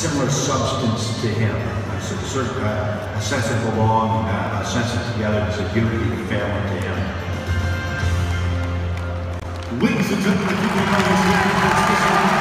similar substance to him. A sense of belonging, a sense of togetherness, a unity of family to him. Ladies and gentlemen,